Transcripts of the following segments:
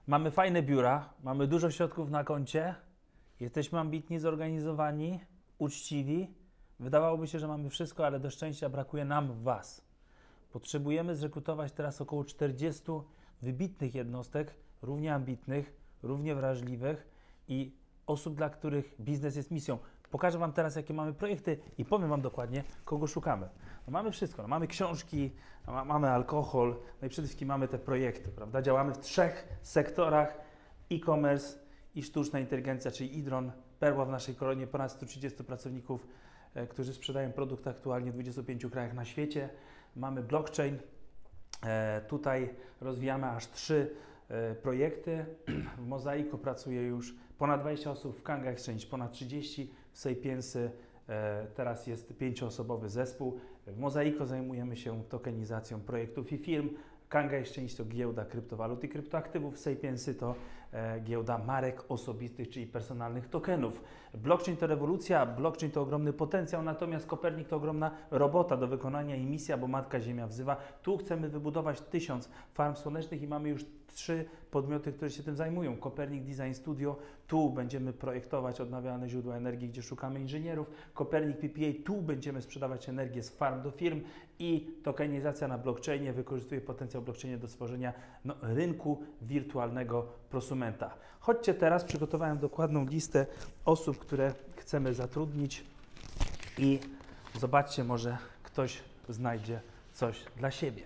Mamy fajne biura, mamy dużo środków na koncie, jesteśmy ambitni, zorganizowani, uczciwi. Wydawałoby się, że mamy wszystko, ale do szczęścia brakuje nam Was. Potrzebujemy zrekrutować teraz około 40 wybitnych jednostek, równie ambitnych, równie wrażliwych i osób, dla których biznes jest misją. Pokażę Wam teraz, jakie mamy projekty i powiem Wam dokładnie, kogo szukamy. No mamy wszystko, no mamy książki, mamy alkohol, no i przede wszystkim mamy te projekty, prawda? Działamy w 3 sektorach: e-commerce i sztuczna inteligencja, czyli Idron, perła w naszej koronie, ponad 130 pracowników, którzy sprzedają produkt aktualnie w 25 krajach na świecie. Mamy blockchain, tutaj rozwijamy aż 3 projekty. W Mosaico pracuje już ponad 20 osób, w Kanga Exchange ponad 30, w Sapiensy teraz jest 5-osobowy zespół. W Mosaico zajmujemy się tokenizacją projektów i firm. Kanga Exchange to giełda kryptowalut i kryptoaktywów, Sapiensy to giełda marek osobistych, czyli personalnych tokenów. Blockchain to rewolucja, blockchain to ogromny potencjał, natomiast Kopernik to ogromna robota do wykonania i misja, bo Matka Ziemia wzywa. Tu chcemy wybudować 1000 farm słonecznych i mamy już 3 podmioty, które się tym zajmują. Kopernik Design Studio, tu będziemy projektować odnawialne źródła energii, gdzie szukamy inżynierów. Kopernik PPA, tu będziemy sprzedawać energię z farm do firm i tokenizacja na blockchainie wykorzystuje potencjał blockchainie do stworzenia rynku wirtualnego prosumenta. Chodźcie teraz, przygotowałem dokładną listę osób, które chcemy zatrudnić i zobaczcie, może ktoś znajdzie coś dla siebie.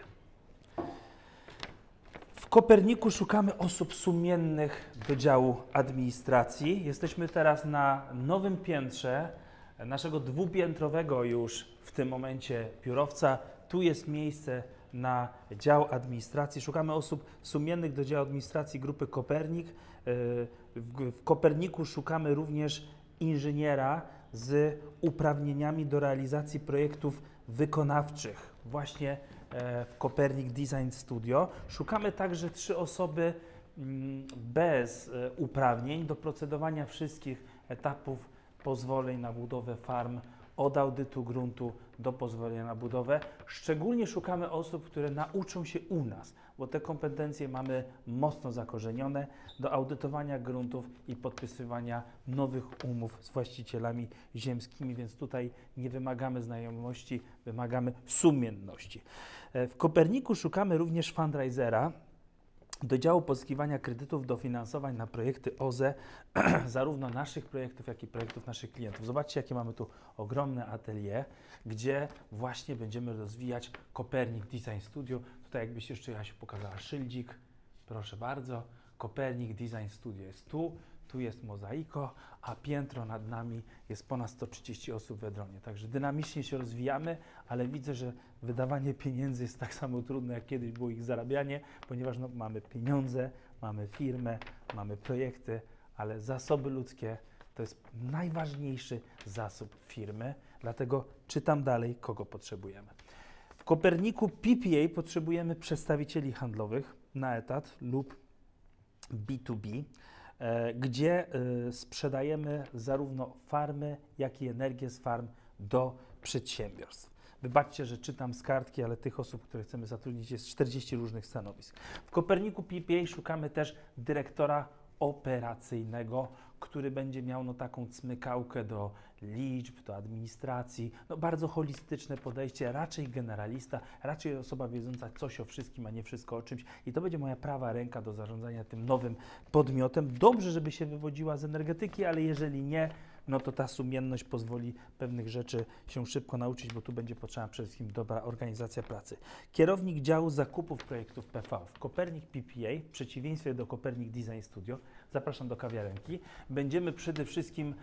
W Koperniku szukamy osób sumiennych do działu administracji. Jesteśmy teraz na nowym piętrze naszego dwupiętrowego już w tym momencie biurowca. Tu jest miejsce na dział administracji. Szukamy osób sumiennych do działu administracji grupy Kopernik. W Koperniku szukamy również inżyniera z uprawnieniami do realizacji projektów wykonawczych. Właśnie w Kopernik Design Studio. Szukamy także 3 osoby bez uprawnień do procedowania wszystkich etapów pozwoleń na budowę farm, od audytu gruntu do pozwolenia na budowę. Szczególnie szukamy osób, które nauczą się u nas, bo te kompetencje mamy mocno zakorzenione do audytowania gruntów i podpisywania nowych umów z właścicielami ziemskimi, więc tutaj nie wymagamy znajomości, wymagamy sumienności. W Koperniku szukamy również fundraisera do działu pozyskiwania kredytów, dofinansowań na projekty OZE, zarówno naszych projektów, jak i projektów naszych klientów. Zobaczcie, jakie mamy tu ogromne atelier, gdzie właśnie będziemy rozwijać Kopernik Design Studio. Tutaj jakbyś jeszcze Jasiu pokazała szyldzik, proszę bardzo, Kopernik Design Studio jest tu. Tu jest Mosaico, a piętro nad nami jest ponad 130 osób w Edronie. Także dynamicznie się rozwijamy, ale widzę, że wydawanie pieniędzy jest tak samo trudne, jak kiedyś było ich zarabianie, ponieważ mamy pieniądze, mamy firmę, mamy projekty, ale zasoby ludzkie to jest najważniejszy zasób firmy, dlatego czytam dalej, kogo potrzebujemy. W Koperniku PPA potrzebujemy przedstawicieli handlowych na etat lub B2B, gdzie sprzedajemy zarówno farmy, jak i energię z farm do przedsiębiorstw. Wybaczcie, że czytam z kartki, ale tych osób, które chcemy zatrudnić, jest 40 różnych stanowisk. W Koperniku PPA szukamy też dyrektora operacyjnego, który będzie miał taką cmykałkę do liczb, do administracji, bardzo holistyczne podejście, raczej generalista, raczej osoba wiedząca coś o wszystkim, a nie wszystko o czymś. I to będzie moja prawa ręka do zarządzania tym nowym podmiotem. Dobrze, żeby się wywodziła z energetyki, ale jeżeli nie, no to ta sumienność pozwoli pewnych rzeczy się szybko nauczyć, bo tu będzie potrzebna przede wszystkim dobra organizacja pracy. Kierownik działu zakupów projektów PV w Kopernik PPA, w przeciwieństwie do Kopernik Design Studio, zapraszam do kawiarenki, będziemy przede wszystkim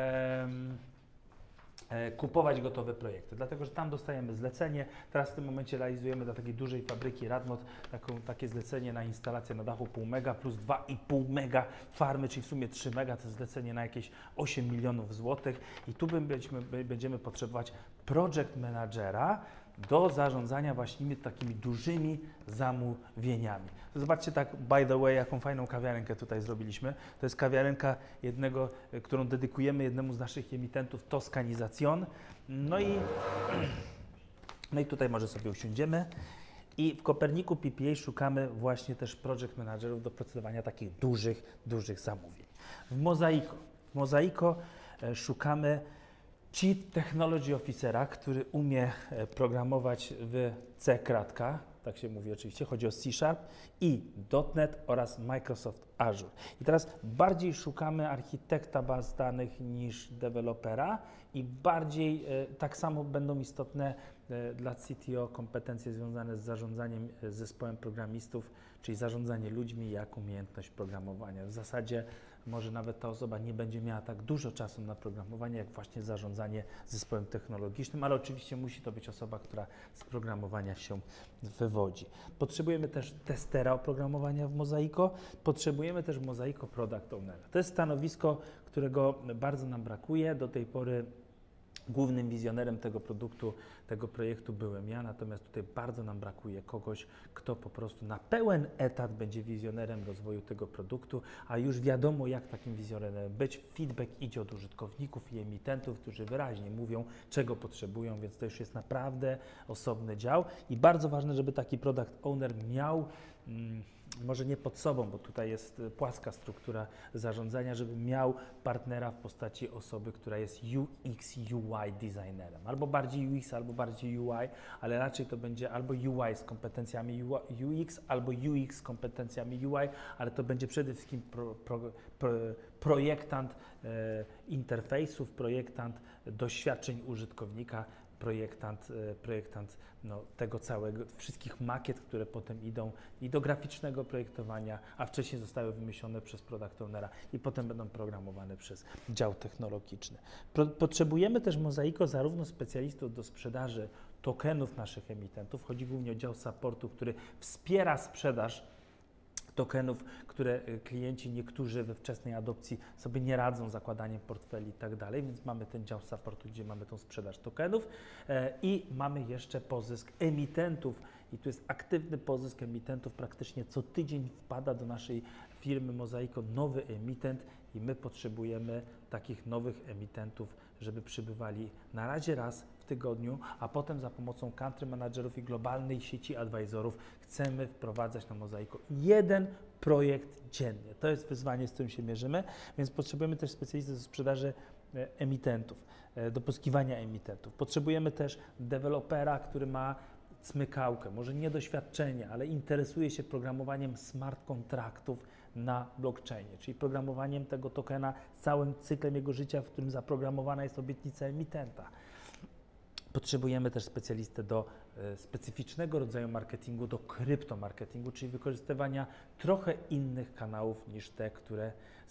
kupować gotowe projekty, dlatego że tam dostajemy zlecenie. Teraz w tym momencie realizujemy dla takiej dużej fabryki Radmot takie zlecenie na instalację na dachu 0,5 mega plus 2,5 mega farmy, czyli w sumie 3 mega, to jest zlecenie na jakieś 8 milionów złotych i tu będziemy potrzebować project managera do zarządzania właśnie takimi dużymi zamówieniami. Zobaczcie tak, by the way, jaką fajną kawiarenkę tutaj zrobiliśmy. To jest kawiarenka którą dedykujemy jednemu z naszych emitentów, Toscanization. No i tutaj może sobie usiądziemy I w Koperniku PPA szukamy właśnie też project managerów do procedowania takich dużych zamówień. W Mozaiko szukamy Chief Technology Officera, który umie programować w C kratka, tak się mówi oczywiście, chodzi o C# i .NET oraz Microsoft Azure. I teraz bardziej szukamy architekta baz danych niż dewelopera i bardziej tak samo będą istotne dla CTO kompetencje związane z zarządzaniem zespołem programistów, czyli zarządzanie ludźmi jak umiejętność programowania. W zasadzie może nawet ta osoba nie będzie miała tak dużo czasu na programowanie, jak właśnie zarządzanie zespołem technologicznym, ale oczywiście musi to być osoba, która z programowania się wywodzi. Potrzebujemy też testera oprogramowania w Mozaiko, potrzebujemy też w Mozaiko Product Ownera. To jest stanowisko, którego bardzo nam brakuje. Do tej pory głównym wizjonerem tego produktu, tego projektu byłem ja, natomiast tutaj bardzo nam brakuje kogoś, kto po prostu na pełen etat będzie wizjonerem rozwoju tego produktu, a już wiadomo, jak takim wizjonerem być. Feedback idzie od użytkowników i emitentów, którzy wyraźnie mówią, czego potrzebują, więc to już jest naprawdę osobny dział i bardzo ważne, żeby taki product owner miał może nie pod sobą, bo tutaj jest płaska struktura zarządzania, żeby miał partnera w postaci osoby, która jest UX, UI designerem. Albo bardziej UX, albo bardziej UI, ale raczej to będzie albo UI z kompetencjami UX, albo UX z kompetencjami UI, ale to będzie przede wszystkim projektant interfejsów, projektant doświadczeń użytkownika, projektant tego całego, wszystkich makiet, które potem idą i do graficznego projektowania, a wcześniej zostały wymyślone przez product ownera i potem będą programowane przez dział technologiczny. Potrzebujemy też w Mozaiko zarówno specjalistów do sprzedaży tokenów naszych emitentów, chodzi głównie o dział supportu, który wspiera sprzedaż tokenów, które klienci niektórzy we wczesnej adopcji sobie nie radzą z zakładaniem portfeli i tak dalej, więc mamy ten dział supportu, gdzie mamy tą sprzedaż tokenów i mamy jeszcze pozysk emitentów i tu jest aktywny pozysk emitentów, praktycznie co tydzień wpada do naszej firmy Mozaiko nowy emitent i my potrzebujemy takich nowych emitentów, żeby przybywali na razie raz w tygodniu, a potem za pomocą country managerów i globalnej sieci advisorów chcemy wprowadzać na Mozaiko jeden projekt dziennie. To jest wyzwanie, z którym się mierzymy, więc potrzebujemy też specjalistów do sprzedaży emitentów, do pozyskiwania emitentów. Potrzebujemy też dewelopera, który ma smykałkę, może nie doświadczenie, ale interesuje się programowaniem smart kontraktów na blockchainie, czyli programowaniem tego tokena całym cyklem jego życia, w którym zaprogramowana jest obietnica emitenta. Potrzebujemy też specjalistę do specyficznego rodzaju marketingu, do kryptomarketingu, czyli wykorzystywania trochę innych kanałów niż te, które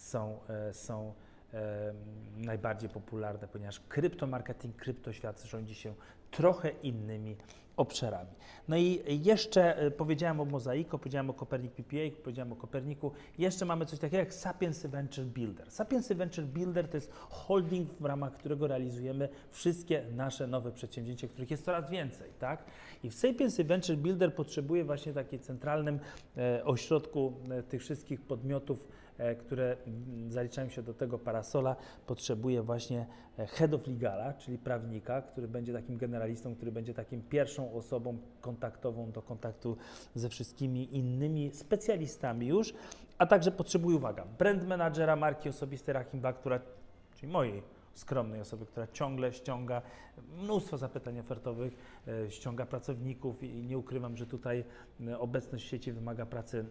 są najbardziej popularne, ponieważ kryptomarketing, kryptoświat rządzi się trochę innymi obszarami. No i jeszcze powiedziałem o Mozaiko, powiedziałem o Copernic PPA, powiedziałem o Koperniku. Jeszcze mamy coś takiego jak Sapiens Venture Builder. Sapiens Venture Builder to jest holding, w ramach którego realizujemy wszystkie nasze nowe przedsięwzięcia, których jest coraz więcej, tak? I w Sapiens Venture Builder potrzebuje właśnie takiej centralnym ośrodku tych wszystkich podmiotów, które zaliczają się do tego parasola, potrzebuje właśnie head of legala, czyli prawnika, który będzie takim generalistą, który będzie takim pierwszą osobą kontaktową do kontaktu ze wszystkimi innymi specjalistami już, a także potrzebuje, uwaga, brand managera marki osobistej Rahim Black, czyli mojej skromnej osoby, która ciągle ściąga mnóstwo zapytań ofertowych, ściąga pracowników i nie ukrywam, że tutaj obecność w sieci wymaga pracy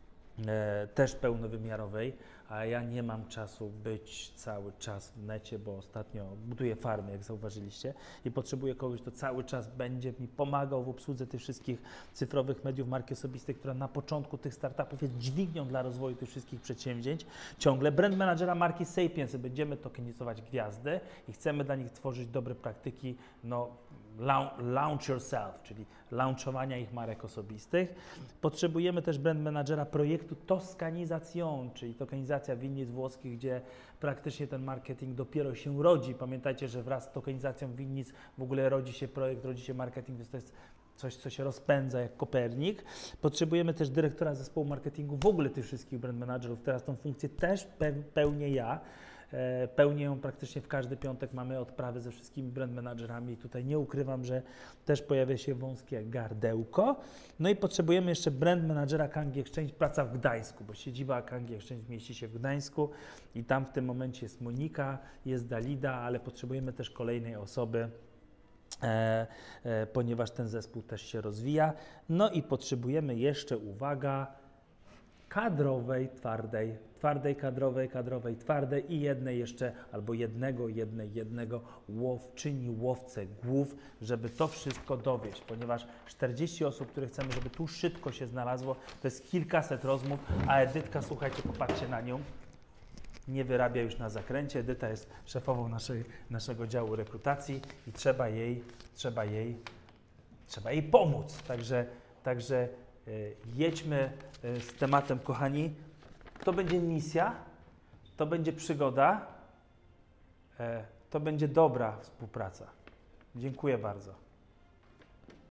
też pełnowymiarowej, a ja nie mam czasu być cały czas w necie, bo ostatnio buduję farmy, jak zauważyliście, i potrzebuję kogoś, kto cały czas będzie mi pomagał w obsłudze tych wszystkich cyfrowych mediów marki osobistej, która na początku tych startupów jest dźwignią dla rozwoju tych wszystkich przedsięwzięć. Ciągle brand managera marki Sapiens, będziemy tokenizować gwiazdy i chcemy dla nich tworzyć dobre praktyki, launch yourself, czyli launchowania ich marek osobistych. Potrzebujemy też brand managera projektu Toscanización, czyli tokenizacja winnic włoskich, gdzie praktycznie ten marketing dopiero się rodzi. Pamiętajcie, że wraz z tokenizacją winnic w ogóle rodzi się projekt, rodzi się marketing, więc to jest coś, co się rozpędza jak Kopernik. Potrzebujemy też dyrektora zespołu marketingu, w ogóle tych wszystkich brand managerów. Teraz tą funkcję też pełnię ja. Pełnię ją praktycznie w każdy piątek, mamy odprawy ze wszystkimi brand managerami. Tutaj nie ukrywam, że też pojawia się wąskie gardełko. No i potrzebujemy jeszcze brand managera Kangi Exchange, praca w Gdańsku, bo siedziba Kangi Exchange mieści się w Gdańsku i tam w tym momencie jest Monika, jest Dalida, ale potrzebujemy też kolejnej osoby, ponieważ ten zespół też się rozwija. No i potrzebujemy jeszcze, uwaga, kadrowej, twardej i jednej jeszcze, albo jednego łowczyni, łowcę głów, żeby to wszystko dowieść, ponieważ 40 osób, które chcemy, żeby tu szybko się znalazło, to jest kilkaset rozmów, a Edytka, słuchajcie, popatrzcie na nią, nie wyrabia już na zakręcie. Edyta jest szefową naszego działu rekrutacji i trzeba jej pomóc. Także jedźmy z tematem, kochani. To będzie misja, to będzie przygoda, to będzie dobra współpraca. Dziękuję bardzo.